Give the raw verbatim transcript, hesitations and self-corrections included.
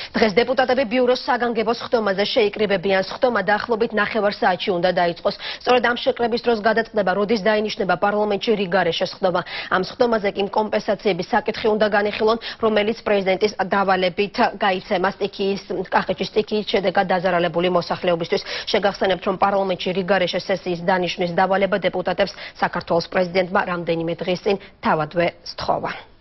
დღეს დეპუტატები ბიუროს საგანგებო სხდომაზე შეიკრიბებიან. სხდომა დაახლოებით ნახევარ საათში უნდა დაიწყოს. სწორედ ამ შეკრების დროს გადაწყდება როდის დაინიშნება პარლამენტში რიგგარეშე სხდომა. ამ სხდომაზე კი კომპენსაციების საკითხი უნდა განიხილონ, რომელიც პრეზიდენტის დავალებით გაიცემა სტიქიის კახეთში სტიქიის შედეგად დაზარალებული მოსახლეობისთვის. შეგახსენებთ, რომ პარლამენტში რიგგარეშე სესიის დანიშვნის დავალება დეპუტატებს საქართველოს პრეზიდენტმა რამდენიმე დღის წინ თავადვე სთხოვა.